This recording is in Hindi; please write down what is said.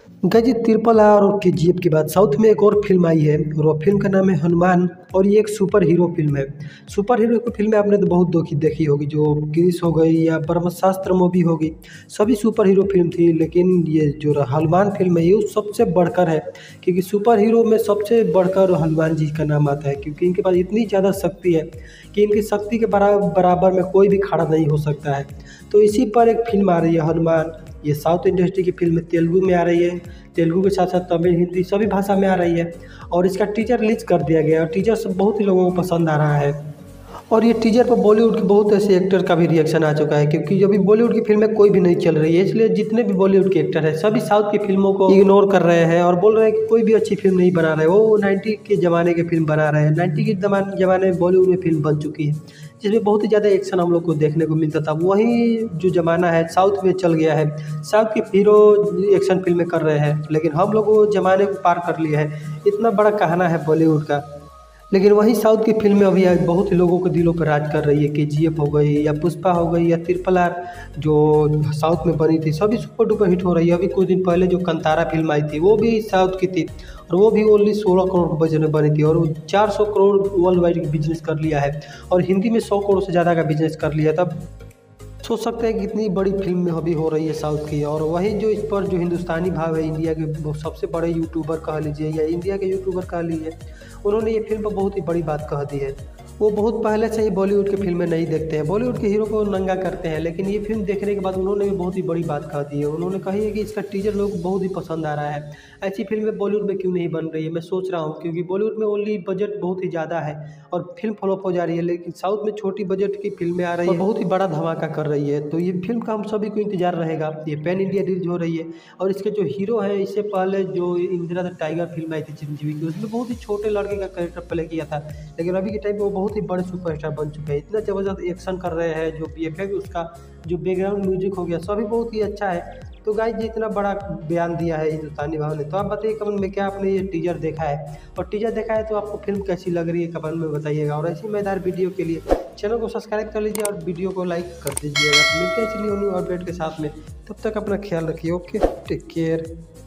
गाजी ट्रिपल आर और केजीएफ के बाद साउथ में एक और फिल्म आई है और वो फिल्म का नाम है हनुमान। और ये एक सुपर हीरो फिल्म है। सुपर हीरो की फिल्में आपने तो बहुत देखी होगी, जो क्रिस हो गई या ब्रह्मास्त्र मूवी होगी, सभी सुपर हीरो फिल्म थी। लेकिन ये जो हनुमान फिल्म है ये सबसे बढ़कर है, क्योंकि सुपर हीरो में सबसे बढ़कर हनुमान जी का नाम आता है, क्योंकि इनके पास इतनी ज़्यादा शक्ति है कि इनकी शक्ति के बराबर में कोई भी खड़ा नहीं हो सकता है। तो इसी पर एक फिल्म आ रही है हनुमान। ये साउथ इंडस्ट्री की फिल्म तेलुगु में आ रही है, तेलुगु के साथ साथ तमिल, हिंदी सभी भाषा में आ रही है। और इसका टीजर रिलीज कर दिया गया और टीजर से बहुत ही लोगों को पसंद आ रहा है। और ये टीजर पर बॉलीवुड के बहुत ऐसे एक्टर का भी रिएक्शन आ चुका है, क्योंकि अभी बॉलीवुड की फिल्में कोई भी नहीं चल रही है, इसलिए जितने भी बॉलीवुड के एक्टर हैं सभी साउथ की फिल्मों को इग्नोर कर रहे हैं और बोल रहे हैं कि कोई भी अच्छी फिल्म नहीं बना रहे। वो 90 के ज़माने की फिल्म बना रहे हैं। 90 के ज़माने में बॉलीवुड में फिल्म बन चुकी है जिसमें बहुत ही ज़्यादा एक्शन हम लोग को देखने को मिलता था। वही जो ज़माना है साउथ में चल गया है। साउथ के हीरो एक्शन फिल्में कर रहे हैं, लेकिन हम लोग वो ज़माने को पार कर लिए हैं। इतना बड़ा कहना है बॉलीवुड का। लेकिन वही साउथ की फिल्में अभी आज बहुत ही लोगों के दिलों पर राज कर रही है। केजीएफ हो गई या पुष्पा हो गई या ट्रिपल आर जो साउथ में बनी थी, सभी सुपर डुपर हिट हो रही है। अभी कुछ दिन पहले जो कंतारा फिल्म आई थी वो भी साउथ की थी और वो भी ओनली 16 करोड़ के बजट में बनी थी और वो 400 करोड़ वर्ल्ड वाइड बिजनेस कर लिया है और हिंदी में 100 करोड़ से ज़्यादा का बिजनेस कर लिया। तब सोच सकते हैं कि इतनी बड़ी फिल्म में अभी हो रही है साउथ की। और वही जो इस पर जो हिंदुस्तानी भाव है, इंडिया के सबसे बड़े यूट्यूबर कह लीजिए या इंडिया के यूट्यूबर कह लीजिए, उन्होंने ये फिल्म पर बहुत ही बड़ी बात कह दी है। वो बहुत पहले से ही बॉलीवुड की फिल्में नहीं देखते हैं, बॉलीवुड के हीरो को नंगा करते हैं, लेकिन ये फिल्म देखने के बाद उन्होंने भी बहुत ही बड़ी बात कह दी है। उन्होंने कही है कि इसका टीजर लोगों को बहुत ही पसंद आ रहा है। ऐसी फिल्में बॉलीवुड में क्यों नहीं बन रही है, मैं सोच रहा हूँ, क्योंकि बॉलीवुड में ओनली बजट बहुत ही ज़्यादा है और फिल्म फ्लॉप हो जा रही है, लेकिन साउथ में छोटी बजट की फिल्में आ रही है और बहुत ही बड़ा धमाका कर रही है। तो ये फिल्म का हम सभी को इंतजार रहेगा। ये पैन इंडिया रिलीज हो रही है और इसके जो हीरो है, इससे पहले जो इंदिरा द टाइगर फिल्म आई थी चिरंजीवी की, उसमें बहुत ही छोटे लड़के का कैरेक्टर प्ले किया था, लेकिन अभी के टाइम पे वो बहुत ही बड़े सुपरस्टार बन चुके हैं। इतना ज़बरदस्त एक्शन कर रहे हैं, जो वीएफएक्स उसका जो बैकग्राउंड म्यूजिक हो गया सभी बहुत ही अच्छा है। तो गाइस जी इतना बड़ा बयान दिया है हिंदुस्तानी भाव ने, तो आप बताइए कमेंट में क्या आपने ये टीजर देखा है, और टीजर देखा है तो आपको फिल्म कैसी लग रही है कमेंट में बताइएगा। और ऐसी मजेदार वीडियो के लिए चैनल को सब्सक्राइब कर लीजिए और वीडियो को लाइक कर दीजिएगा। तो मिलते हैं इसलिए न्यू अपडेट के साथ में, तब तक अपना ख्याल रखिए। Okay, take care.